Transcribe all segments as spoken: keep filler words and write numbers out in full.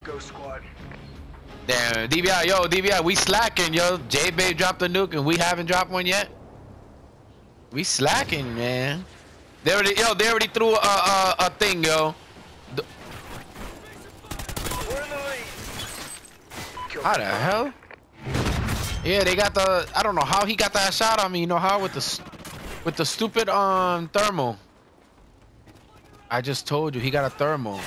Go squad. Damn, D B I, yo, D B I, we slacking, yo. J-Bay dropped a nuke and we haven't dropped one yet. We slacking, man. They already, yo, they already threw a a, a thing, yo. The, how the hell? Yeah, they got the. I don't know how he got that shot on me. You know how with the with the stupid um thermal. I just told you he got a thermal.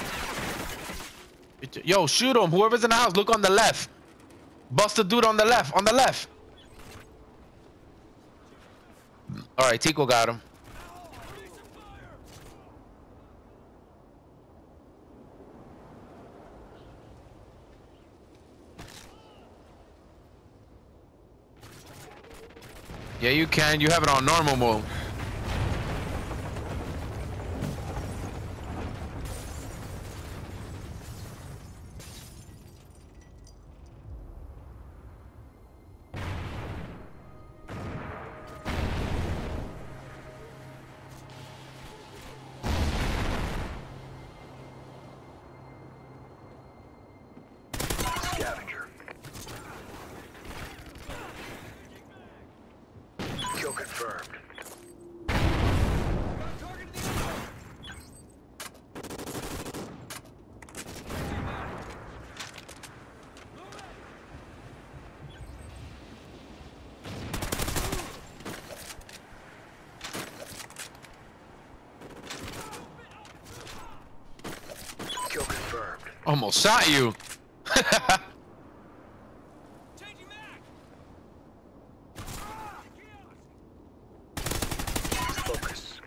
Yo, shoot him. Whoever's in the house, look on the left. Bust the dude on the left. On the left. All right, Tico got him. Yeah, you can. You have it on normal mode. Scavenger. Kill confirmed. Kill confirmed. Almost shot you. Focus.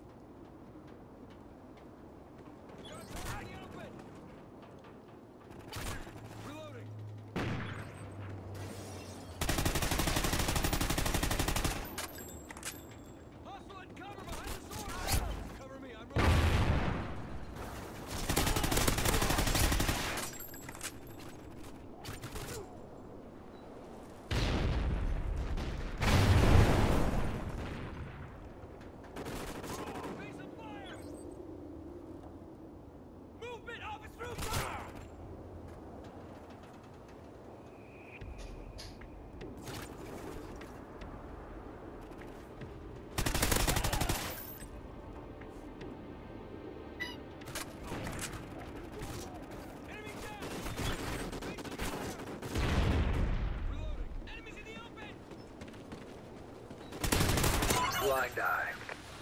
Blind eye.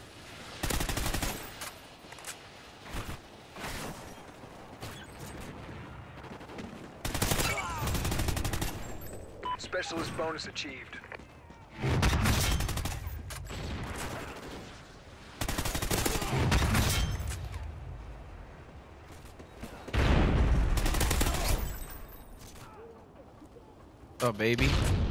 Specialist bonus achieved. Oh, baby.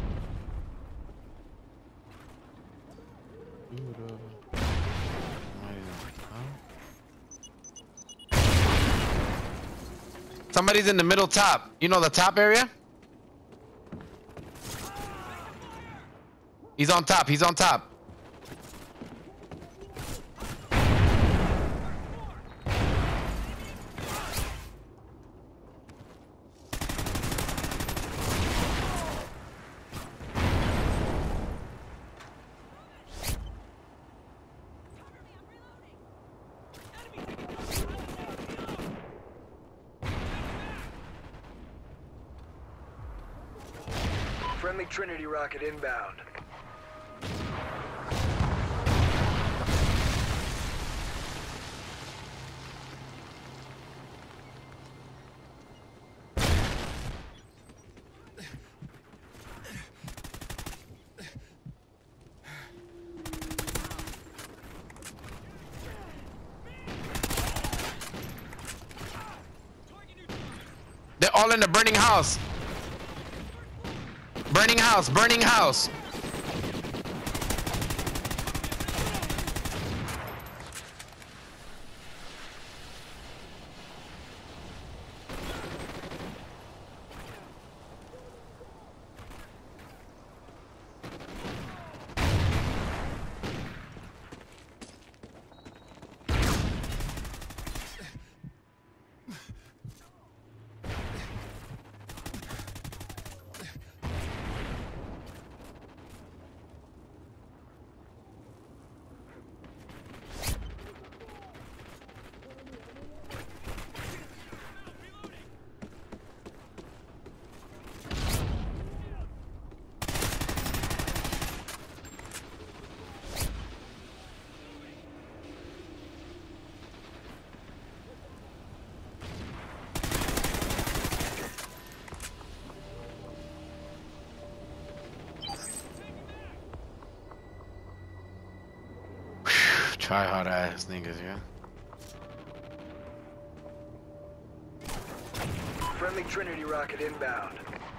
Somebody's in the middle top. You know the top area? He's on top. He's on top. Friendly Trinity rocket inbound. They're all in the burning house. Burning house, burning house. Try hard ass niggas, yeah. Friendly Trinity rocket inbound.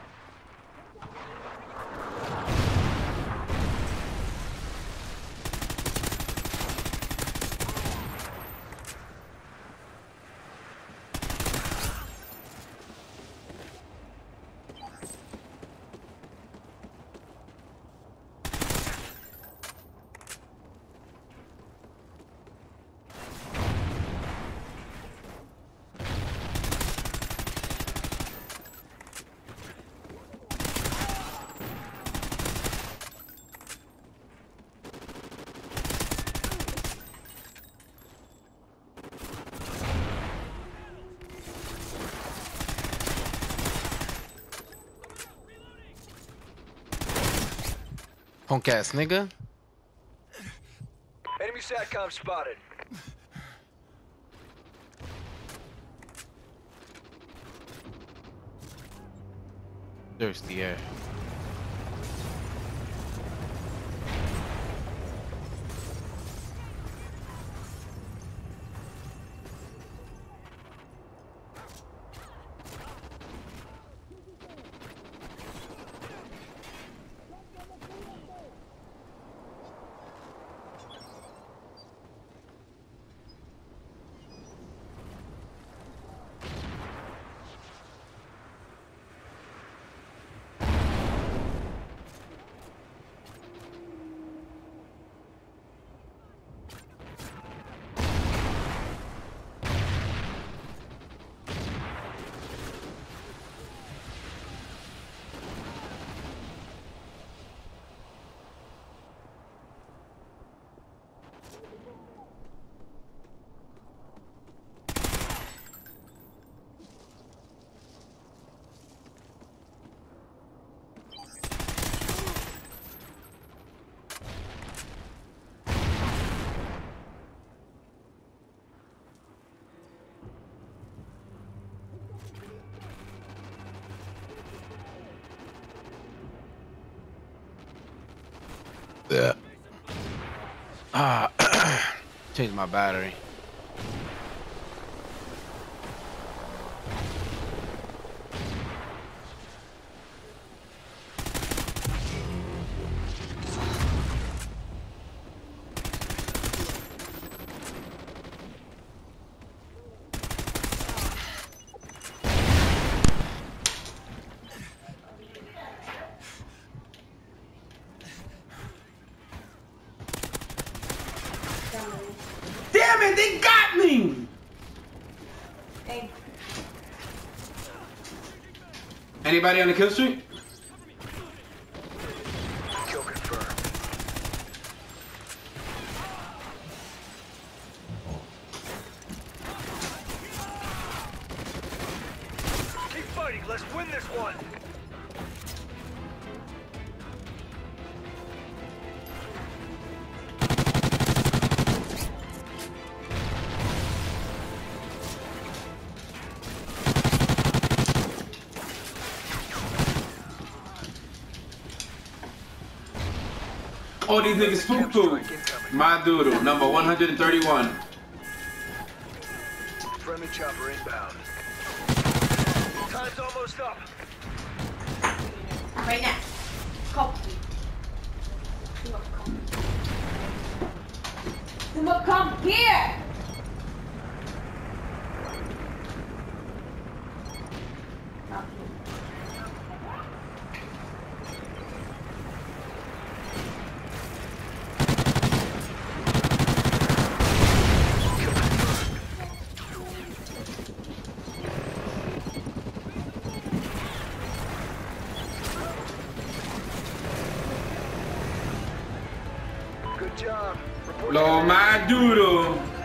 Punk ass nigga. Enemy SATCOM spotted. There's the air. Yeah. Ah, change my battery. Damn it, they got me! Hey. Anybody on the kill streak? Kill confirmed. Keep fighting, let's win this one! Oh, these niggas poo poo. My doodle, number one hundred thirty-one. Friendly chopper inbound. Time's almost up. Right now. Copy. Come, come here! Good job. Report Blow my doodle.